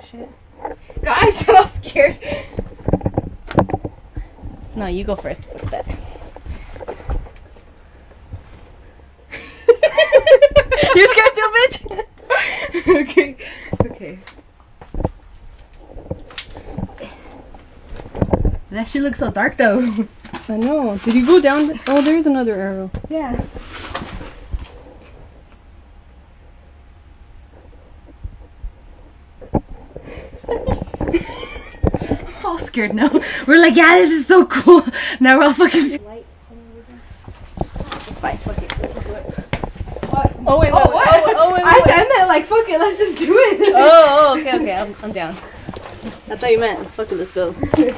shit. Guys, I'm all scared. No, you go first with that. You're scared too, bitch? Okay. Okay. That shit looks so dark though. I know. Did you go down? Oh, there's another arrow. Yeah. I'm all scared now. We're like, yeah, this is so cool. Now we're all fucking. Bye. Fuck it. Oh wait, what? wait. I meant like, fuck it, let's just do it. Oh, okay. I'm down. I thought you meant, fuck it, let's go.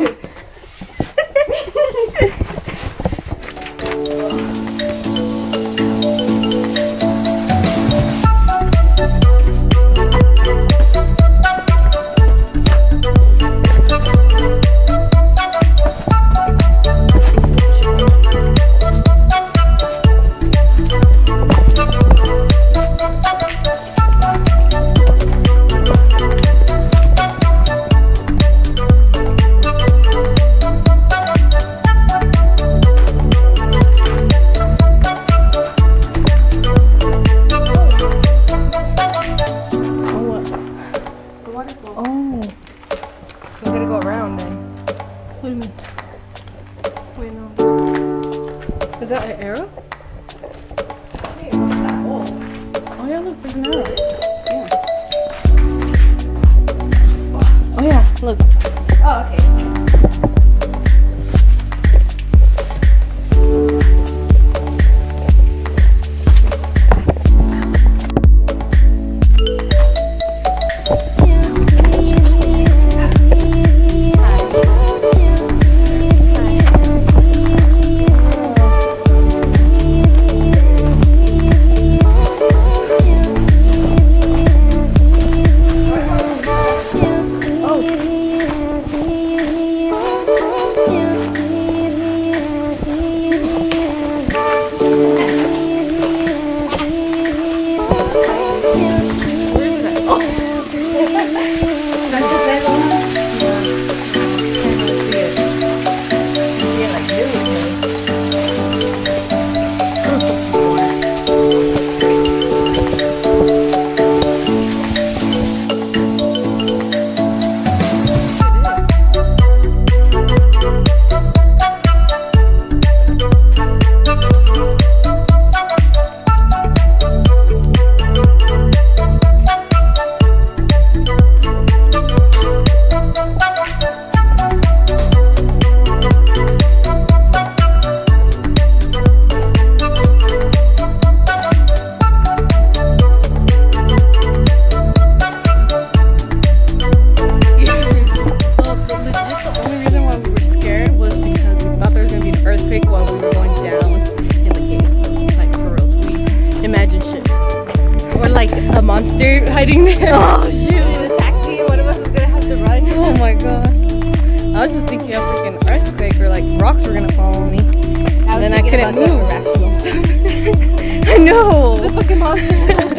Is that an arrow? Hey, what's that hole? Oh yeah, look, there's an arrow. Yeah. Oh yeah, look. Oh, okay. A monster hiding there. Oh shoot! It attacked me and one of us was gonna have to run. Oh my gosh. I was just thinking of freaking earthquake or like rocks were gonna fall on me. And then I couldn't move. Irrational stuff. I know! The fucking monster.